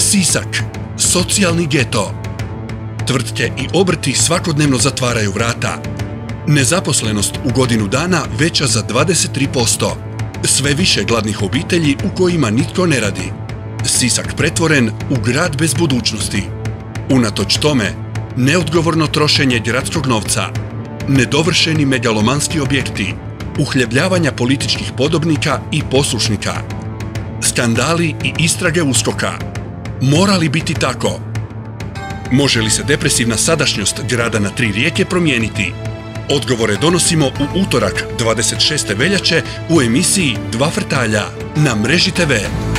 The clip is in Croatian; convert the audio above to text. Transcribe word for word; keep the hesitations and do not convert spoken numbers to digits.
Sisak, socijalni geto. Tvrtke i obrti svakodnevno zatvaraju vrata. Nezaposlenost u godinu dana veća za dvadeset tri posto. Sve više gladnih obitelji u kojima nitko ne radi. Sisak pretvoren u grad bez budućnosti. Unatoč tome, neodgovorno trošenje gradskog novca, nedovršeni megalomanski objekti, uhljebljavanja političkih podobnika i poslušnika, skandali i istrage uskoka. Mora li biti tako? Može li se depresivna sadašnjost grada na tri rijeke promijeniti? Odgovore donosimo u utorak dvadeset šeste veljače u emisiji Dva frtalja na Mreži te ve.